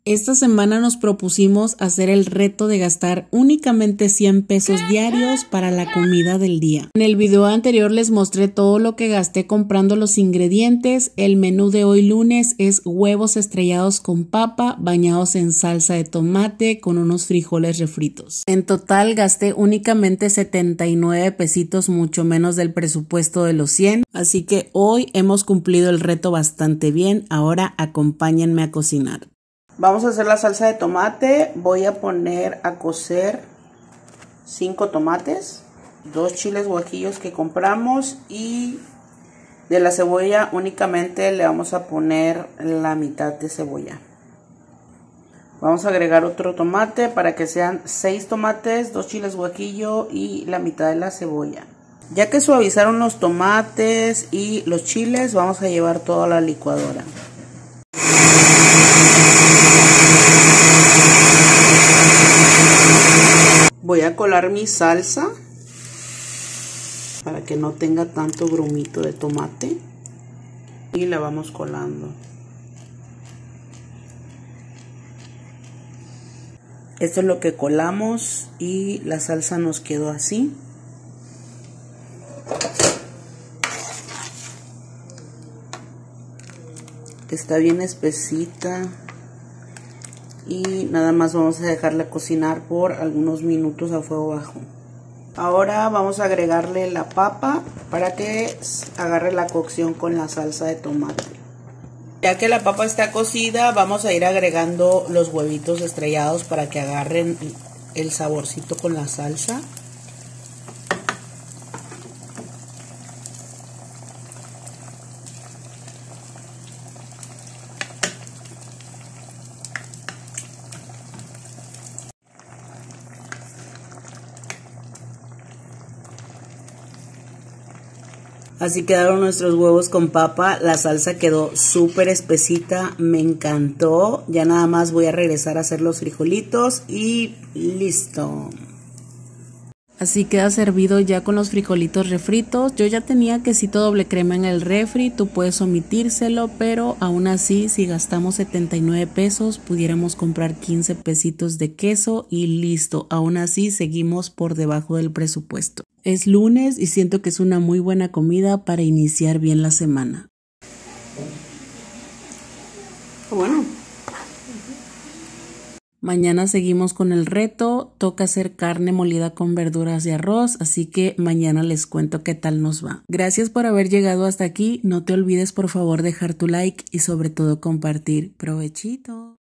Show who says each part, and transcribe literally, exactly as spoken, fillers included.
Speaker 1: Esta semana nos propusimos hacer el reto de gastar únicamente cien pesos diarios para la comida del día. En el video anterior les mostré todo lo que gasté comprando los ingredientes. El menú de hoy lunes es huevos estrellados con papa bañados en salsa de tomate con unos frijoles refritos. En total gasté únicamente setenta y nueve pesitos, mucho menos del presupuesto de los cien. Así que hoy hemos cumplido el reto bastante bien. Ahora acompáñenme a cocinar. Vamos a hacer la salsa de tomate. Voy a poner a cocer cinco tomates, dos chiles guajillos que compramos y de la cebolla únicamente le vamos a poner la mitad de cebolla. Vamos a agregar otro tomate para que sean seis tomates, dos chiles guajillo y la mitad de la cebolla. Ya que suavizaron los tomates y los chiles, vamos a llevar todo a la licuadora. Voy a colar mi salsa para que no tenga tanto grumito de tomate y la vamos colando. Esto es lo que colamos y la salsa nos quedó así. Está bien espesita. Y nada más vamos a dejarla cocinar por algunos minutos a fuego bajo. Ahora vamos a agregarle la papa para que agarre la cocción con la salsa de tomate. Ya que la papa está cocida, vamos a ir agregando los huevitos estrellados para que agarren el saborcito con la salsa. Así quedaron nuestros huevos con papa. La salsa quedó súper espesita, me encantó. Ya nada más voy a regresar a hacer los frijolitos y listo. Así queda servido ya con los frijolitos refritos. Yo ya tenía quesito doble crema en el refri, tú puedes omitírselo, pero aún así si gastamos setenta y nueve pesos pudiéramos comprar quince pesitos de queso y listo. Aún así seguimos por debajo del presupuesto. Es lunes y siento que es una muy buena comida para iniciar bien la semana. Bueno. Mañana seguimos con el reto, toca hacer carne molida con verduras y arroz, así que mañana les cuento qué tal nos va. Gracias por haber llegado hasta aquí, no te olvides por favor dejar tu like y sobre todo compartir. Provechito.